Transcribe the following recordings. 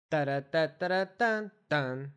Da-da-da-da-da-dun-dun.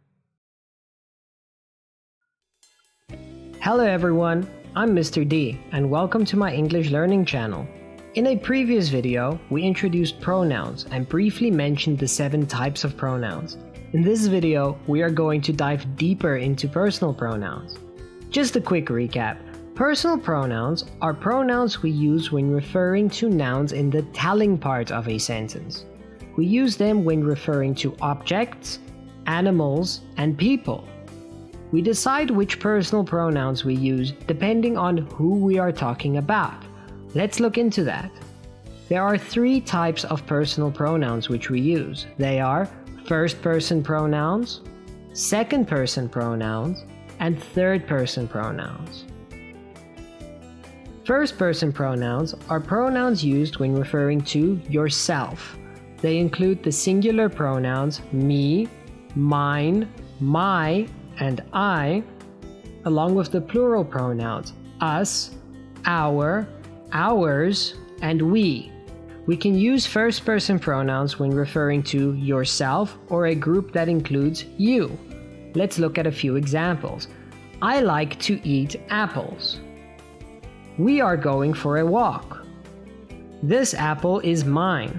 Hello everyone, I'm Mr. D and welcome to my English learning channel. In a previous video, we introduced pronouns and briefly mentioned the 7 types of pronouns. In this video, we are going to dive deeper into personal pronouns. Just a quick recap. Personal pronouns are pronouns we use when referring to nouns in the telling part of a sentence. We use them when referring to objects, animals, and people. We decide which personal pronouns we use depending on who we are talking about. Let's look into that. There are 3 types of personal pronouns which we use. They are first-person pronouns, second-person pronouns, and third-person pronouns. First-person pronouns are pronouns used when referring to yourself. They include the singular pronouns me, mine, my, and I, along with the plural pronouns us, our, ours, and we. We can use first-person pronouns when referring to yourself or a group that includes you. Let's look at a few examples. I like to eat apples. We are going for a walk. This apple is mine.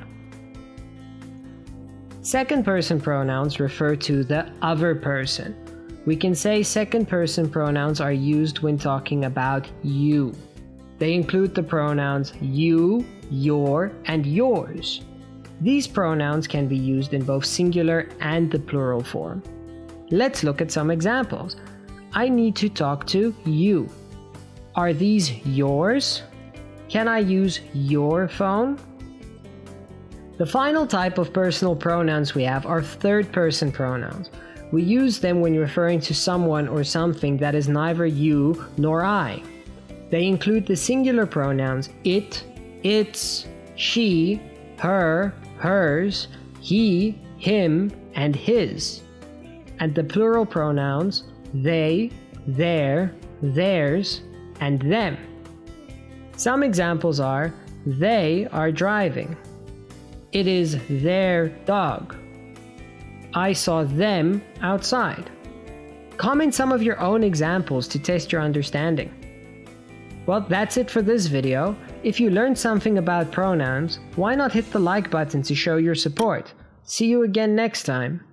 Second-person pronouns refer to the other person. We can say second-person pronouns are used when talking about you. They include the pronouns you, your, and yours. These pronouns can be used in both singular and the plural form. Let's look at some examples. I need to talk to you. Are these yours? Can I use your phone? The final type of personal pronouns we have are third-person pronouns. We use them when referring to someone or something that is neither you nor I. They include the singular pronouns it, its, she, her, hers, he, him, and his, and the plural pronouns they, their, theirs, and them. Some examples are they are driving. It is their dog. I saw them outside. Comment some of your own examples to test your understanding. Well, that's it for this video. If you learned something about pronouns, why not hit the like button to show your support? See you again next time.